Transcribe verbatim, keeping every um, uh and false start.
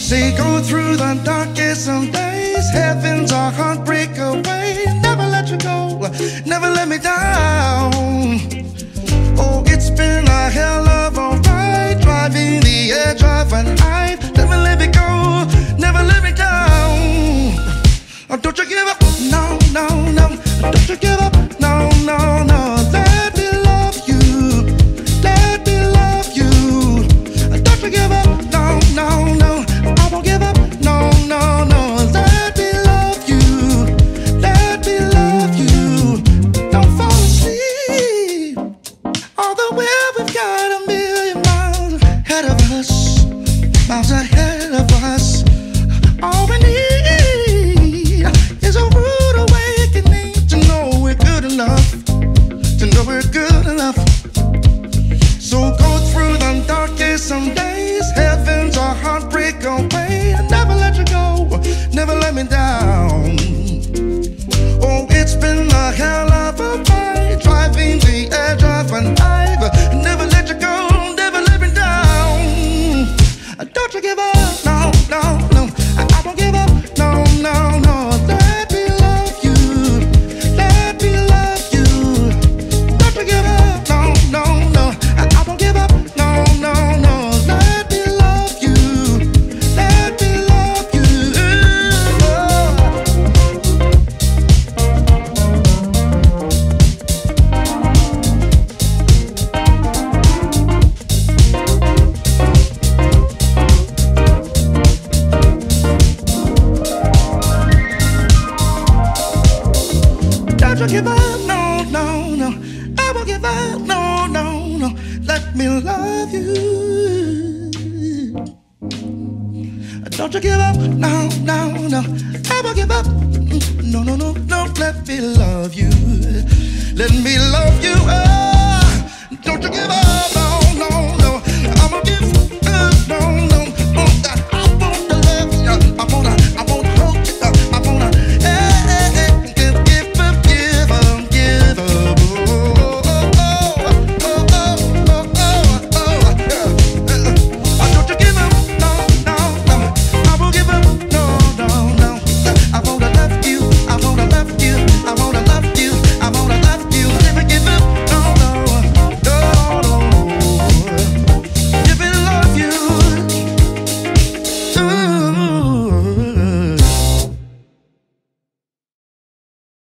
Say go through the darkest of days, heaven's a heartbreak away. Never let you go, never let me down. Oh, it's been a hell of a ride, driving the edge of a knife. Never let me go, never let me down. Oh, don't you give up, no, no, no. Don't you give up, no, no, no. Let me love you, let me love you. Don't you give up, no, no, no. I won't give up, no, no, no. Let me love you, let me love you. Don't fall asleep. Although we've got a million miles ahead of us, miles ahead of us. All we need is a rude awakening to know we're good enough, to know we're good enough. So go through the darkest some days, heaven's a heartbreak away. Never let you go, never let me down. Oh, it's been a hell of a ride, driving the edge of a knife. Never let you go, never let me down. Don't you give up, no, no, no. I won't give up, no, no, no. Let me love you, let me love you. Don't you give up, no, no, no. I won't give up, no, no, no. Let me love you, let me love you. Don't you give up, no, no, no. I won't give up, no, no, no. Let me love you. Don't you give up, no, no, no. I won't give up, no, no, no, no. Let me love you. Let me love you. Oh, don't you give up, no.